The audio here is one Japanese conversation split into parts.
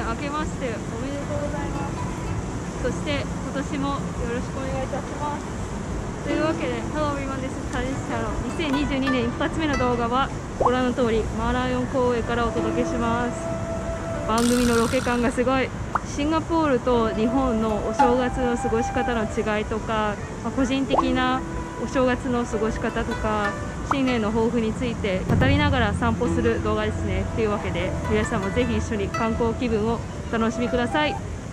明けましておめでとうございます。そして今年もよろしくお願いいたします。というわけで Hello everyone, this is Tanis Channel。 2022年一発目の動画はご覧の通りマーライオン公園からお届けします。番組のロケ感がすごい。シンガポールと日本のお正月の過ごし方の違いとか、個人的なお正月の過ごし方とか新年の抱負について語りながら散歩する動画ですね。というわけで皆さんもぜひ一緒に観光気分をお楽しみください。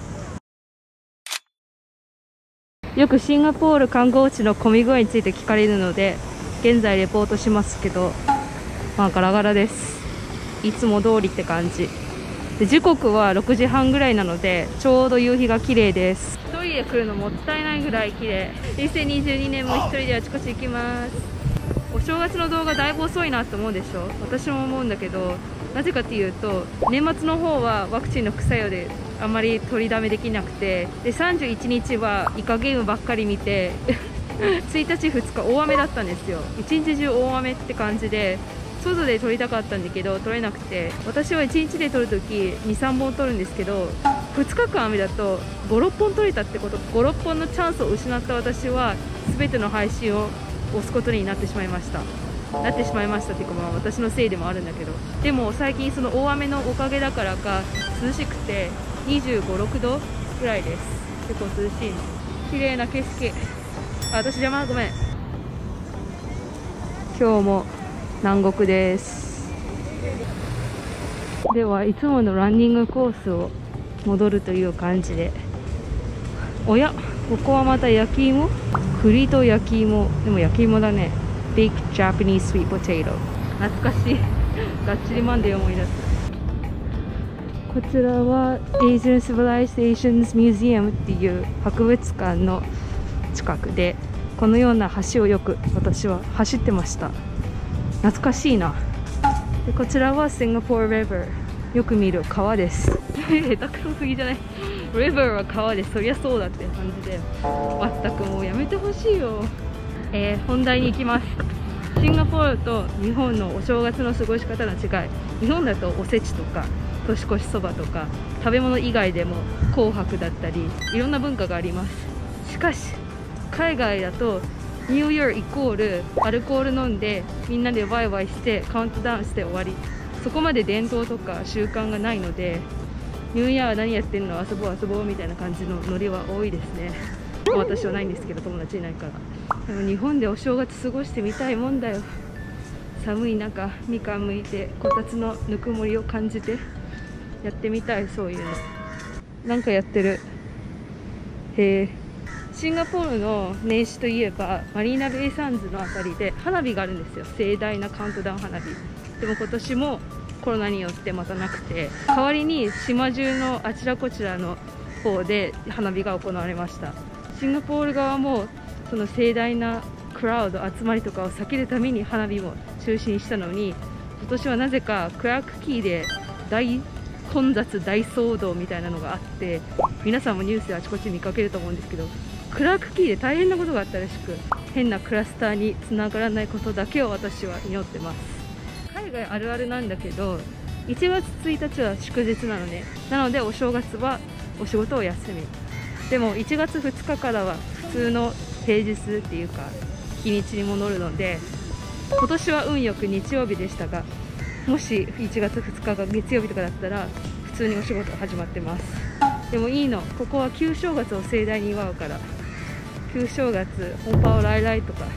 よくシンガポール観光地の混み具合について聞かれるので現在レポートしますけど、ガラガラです。いつも通りって感じで、時刻は6時半ぐらいなのでちょうど夕日が綺麗です。一人で来るのもったいないぐらい綺麗。2022年も一人であちこち行きます。お正月の動画だいぶ遅いなって思うでしょ。私も思うんだけど、なぜかっていうと年末の方はワクチンの副作用であんまり取りだめできなくて、で31日はイカゲームばっかり見て1日2日大雨だったんですよ。一日中大雨って感じで外で撮りたかったんだけど撮れなくて、私は1日で撮るとき 2,3 本撮るんですけど2日間雨だと 5,6 本撮れたってこと。5,6 本のチャンスを失った私は全ての配信を押すことになってしまいましたっていうか、私のせいでもあるんだけど、でも最近その大雨のおかげだからか涼しくて25、6度ぐらいです。結構涼しいの。綺麗な景色。私邪魔、ごめん。今日も南国です。ではいつものランニングコースを戻るという感じで、おやここはまた焼き芋、栗と焼き芋。でも焼き芋だね。Baked Japanese Sweet Potato。 懐かしい。がっちりマンデー思い出す。こちらは Asian Civilizations Museum っていう博物館の近くで、このような橋をよく私は走ってました。懐かしいな。でこちらは Singapore River、 よく見る川です。下手くそすぎじゃない？ River は川でそりゃそうだって感じで、全くもうやめてほしいよ。本題に行きます。シンガポールと日本のお正月の過ごし方の違い。日本だとおせちとか年越しそばとか食べ物以外でも紅白だったりいろんな文化があります。しかし海外だとニューイヤーイコールアルコール飲んでみんなでワイワイしてカウントダウンして終わり。そこまで伝統とか習慣がないので、ニューイヤー何やってんの、遊ぼう遊ぼうみたいな感じのノリは多いですね。私はないんですけど、友達いないから。でも日本でお正月過ごしてみたいもんだよ。寒い中みかん剥いてこたつのぬくもりを感じてやってみたい。そういうのなんかやってる。シンガポールの年始といえばマリーナベイサンズのあたりで花火があるんですよ。盛大なカウントダウン花火。でも今年もコロナによってまたなくて、代わりに島中のあちらこちらの方で花火が行われました。シンガポール側もその盛大なクラウド集まりとかを避けるために花火も中止にしたのに、今年はなぜかクラークキーで大混雑大騒動みたいなのがあって、皆さんもニュースであちこち見かけると思うんですけど、クラークキーで大変なことがあったらしく、変なクラスターにつながらないことだけを私は祈ってます。海外あるあるなんだけど1月1日は祝日なのね。なのでお正月はお仕事を休み。でも1月2日からは普通の平日っていうか日にちに戻るので、今年は運よく日曜日でしたが、もし1月2日が月曜日とかだったら普通にお仕事が始まってます。でもいいの、ここは旧正月を盛大に祝うから、旧正月本パオライライとか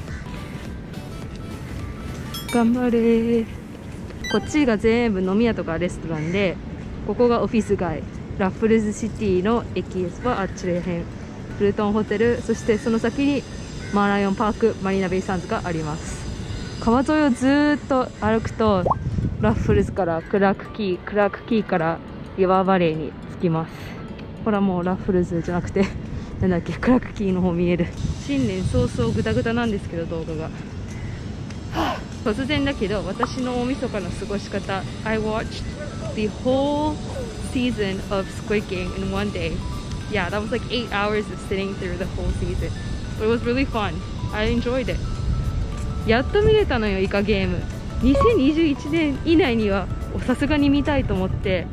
頑張れー。こっちが全部飲み屋とかレストランで、ここがオフィス街。ラッフルズシティの駅はあっちらへん。フルトンホテル、そしてその先にマーライオンパークマリーナベイサンズがあります。川沿いをずーっと歩くとラッフルズからクラークキーからリバーバレーに着きます。ほらもうラッフルズじゃなくてなんだっけ、クラークキーの方見える。新年早々グダグダなんですけど動画が、突然だけど私の大晦日の過ごし方。 I watched the whole season of Squid Game in one day. Yeah, that was like 8 hours of sitting through the whole season. But it was really fun. I enjoyed it. やっと見れたのよ、イカゲーム。2021年以内にはさすがに見たいと思って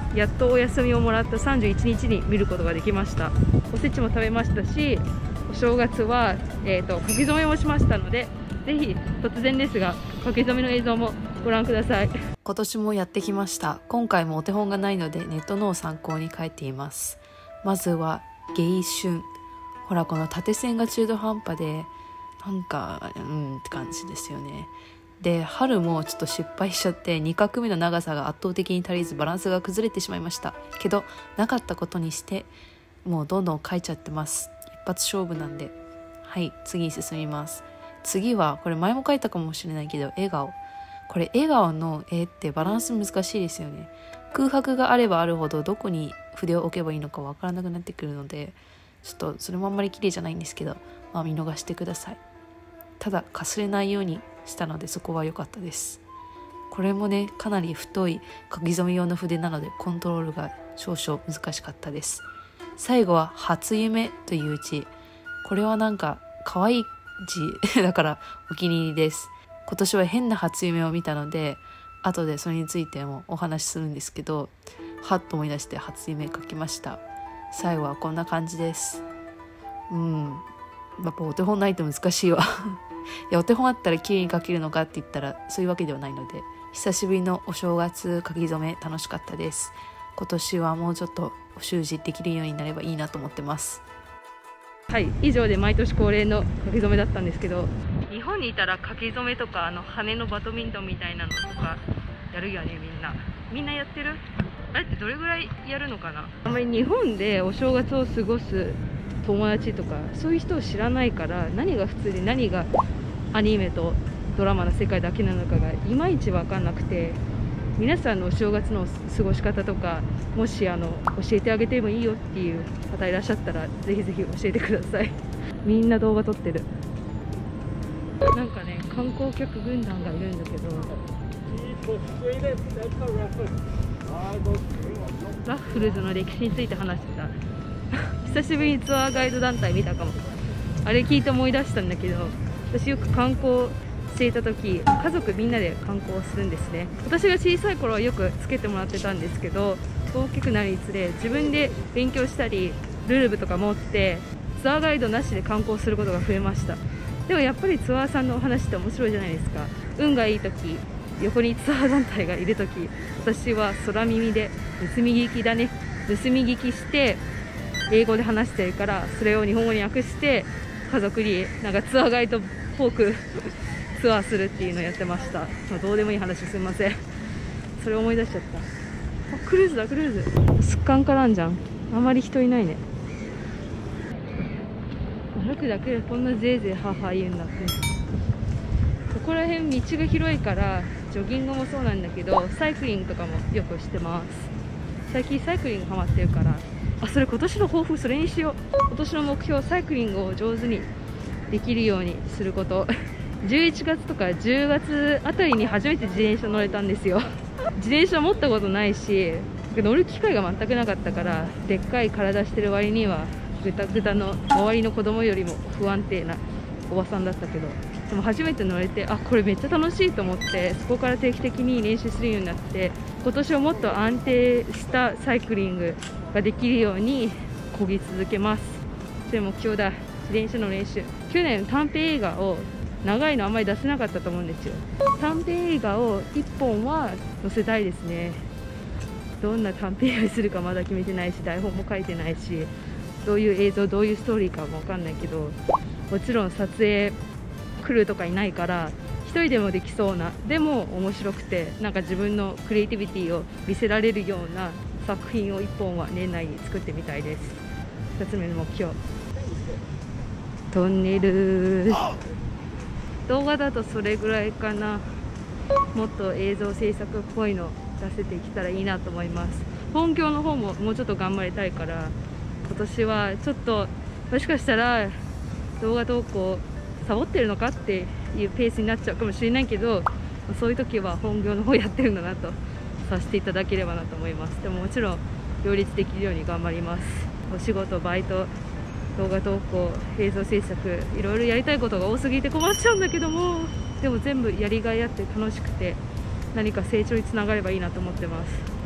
やっとお休みをもらった31日に見ることができました。おせちも食べましたし、お正月は、書き初めもしましたので、ぜひ突然ですが書き初めの映像もご覧ください。今年もやってきました。今回もお手本がないのでネットのを参考に書いています。まずは迎春。ほらこの縦線が中途半端でなんかって感じですよね。で春もちょっと失敗しちゃって2画目の長さが圧倒的に足りずバランスが崩れてしまいましたけど、なかったことにしてもうどんどん書いちゃってます。一発勝負なんで。はい、次に進みます。次はこれ前も書いたかもしれないけど笑顔。これ笑顔の絵ってバランス難しいですよね。空白があればあるほどどこに筆を置けばいいのかわからなくなってくるので、ちょっとそれもあんまり綺麗じゃないんですけど、見逃してください。ただかすれないようにしたのでそこは良かったです。これもねかなり太い書き初め用の筆なのでコントロールが少々難しかったです。最後は初夢という字。これはなんか可愛い字だからお気に入りです。今年は変な初夢を見たので後でそれについてもお話しするんですけど、はっと思い出して初夢書きました。最後はこんな感じです。やっぱお手本ないと難しいわいやお手本あったら綺麗に書けるのかって言ったらそういうわけではないので、久しぶりのお正月書き初め楽しかったです。今年はもうちょっとお習字できるようになればいいなと思ってます。はい、以上で毎年恒例の書き初めだったんですけど、日本にいたら書き初めとか羽のバドミントンみたいなのとかやるよね。みんなやってる？あれってどれぐらいやるのかな。あんまり日本でお正月を過ごす友達とかそういう人を知らないから、何が普通で何がアニメとドラマの世界だけなのかがいまいち分かんなくて、皆さんのお正月の過ごし方とかもし教えてあげてもいいよっていう方いらっしゃったらぜひぜひ教えてくださいみんな動画撮ってる。なんかね観光客軍団がいるんだけど、ラッフルズの歴史について話してた久しぶりにツアーガイド団体見たかも。あれ聞いて思い出したんだけど、私よく観光していた時家族みんなで観光するんですね。私が小さい頃はよくつけてもらってたんですけど、大きくなるにつれ自分で勉強したりルール部とか持ってツアーガイドなしで観光することが増えました。でもやっぱりツアーさんのお話って面白いじゃないですか。運がいい時横にツアー団体がいる時、私は空耳で盗み聞きだね、盗み聞きして英語で話してるから、それを日本語に訳して家族になんかツアーガイドっぽくツアーするっていうのをやってました。どうでもいい話すみません。それ思い出しちゃった。クルーズだクルーズ。すっかんからんじゃん。あまり人いないね。歩くだけでこんなぜいぜいはは言うんだって。ここら辺道が広いからジョギングもそうなんだけどサイクリングとかもよくしてます。最近サイクリングハマってるから、それ今年の抱負それにしよう。今年の目標、サイクリングを上手にできるようにすること11月とか10月あたりに初めて自転車乗れたんですよ自転車持ったことないし乗る機会が全くなかったから、でっかい体してる割にはぐたぐたの周りの子供よりも不安定なおばさんだったけど、でも初めて乗れてこれめっちゃ楽しいと思って、そこから定期的に練習するようになって、今年はもっと安定したサイクリングができるように漕ぎ続けます。それ目標だ。自転車の練習。去年短編映画を長いのあんまり出せなかったと思うんですよ。短編映画を1本は載せたいですね。どんな短編映画にするかまだ決めてないし、台本も書いてないし、どういう映像どういうストーリーかも分かんないけど、もちろん撮影クルーとかいないから1人でもできそうな、でも面白くてなんか自分のクリエイティビティを見せられるような作品を1本は年内に作ってみたいです。2つ目の目標、トンネル。動画だとそれぐらいかな。もっと映像制作っぽいの出せていけたらいいなと思います。本業の方ももうちょっと頑張りたいから、今年はちょっともしかしたら動画投稿サボってるのかっていうペースになっちゃうかもしれないけど、そういう時は本業の方やってるんだなとさせていただければなと思います。でももちろん両立できるように頑張ります。お仕事、バイト、動画投稿、映像制作、いろいろやりたいことが多すぎて困っちゃうんだけども、でも全部やりがいあって楽しくて何か成長につながればいいなと思ってます。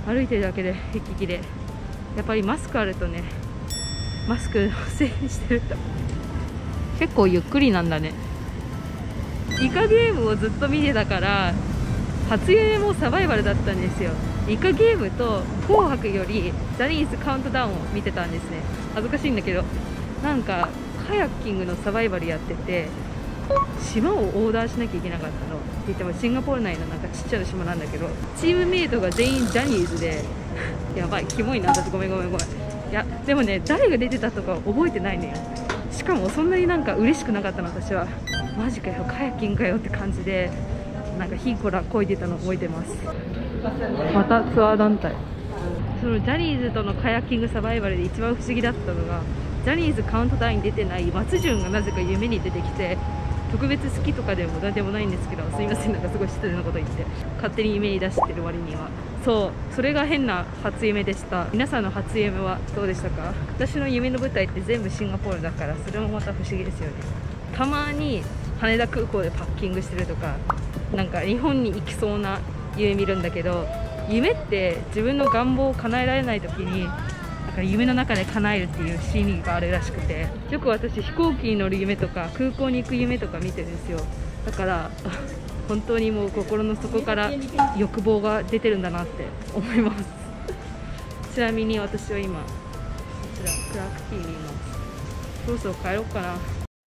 歩いてるだけで平気で、やっぱりマスクあるとね、マスクのせいにしてると結構ゆっくりなんだね。イカゲームをずっと見てたから、初夢もサバイバルだったんですよ。イカゲームと紅白よりジャニーズカウントダウンを見てたんですね。恥ずかしいんだけど、なんかカヤッキングのサバイバルやってて、島を横断しなきゃいけなかったのって言っても、シンガポール内のなんかちっちゃな島なんだけど、チームメイトが全員ジャニーズでやばい、キモいな、私ごめん。いやでもね、誰が出てたとか覚えてないのよ。しかもそんなになんか嬉しくなかったの、私は。マジかよ、カヤッキングかよって感じで、なんかヒーコラこいでたの覚えてます。またツアー団体、そのジャニーズとのカヤッキングサバイバルで一番不思議だったのが、ジャニーズカウントダウンに出てない松潤がなぜか夢に出てきて、特別好きとかでも何でもないんですけど、すいません、なんかすごい失礼なこと言って勝手に夢に出してる割には。そう、それが変な初夢でした。皆さんの初夢はどうでしたか？私の夢の舞台って全部シンガポールだから、それもまた不思議ですよね。たまに羽田空港でパッキングしてるとか、なんか日本に行きそうな夢見るんだけど、夢って自分の願望を叶えられない時になんか夢の中で叶えるっていう心理があるらしくて、よく私飛行機に乗る夢とか空港に行く夢とか見てるんですよ。だから本当にもう心の底から欲望が出てるんだなって思いますちなみに私は今こちらクラークティーにいます。そろそろ帰ろうかな。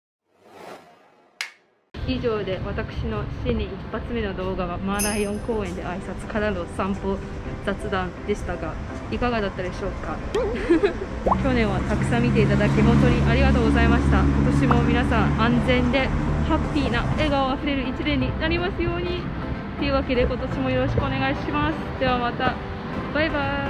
以上で私の新年一発目の動画はマーライオン公園で挨拶からの散歩雑談でしたが、いかがだったでしょうか去年はたくさん見ていただき本当にありがとうございました。今年も皆さん安全でハッピーな笑顔あふれる1年になりますように。というわけで今年もよろしくお願いします。ではまた、バイバイ。